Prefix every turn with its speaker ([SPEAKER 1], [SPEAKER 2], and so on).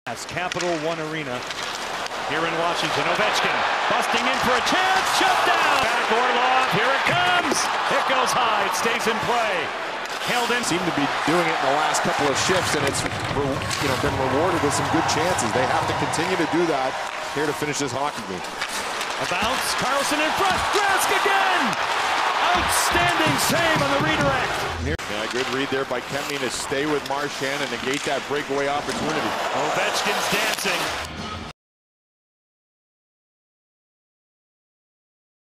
[SPEAKER 1] As Capital One Arena here in Washington. Ovechkin busting in for a chance. Shut down. Back Orlov. Here it comes. It goes high. It stays in play. Held in.
[SPEAKER 2] Seem to be doing it in the last couple of shifts, and it's been rewarded with some good chances. They have to continue to do that here to finish this hockey game.
[SPEAKER 1] A bounce. Carlson in front. Rask again. Outstanding save on the redirect.
[SPEAKER 2] Yeah, good read there by Kempney to stay with Marchand and negate that breakaway opportunity.
[SPEAKER 1] Ovechkin's dancing.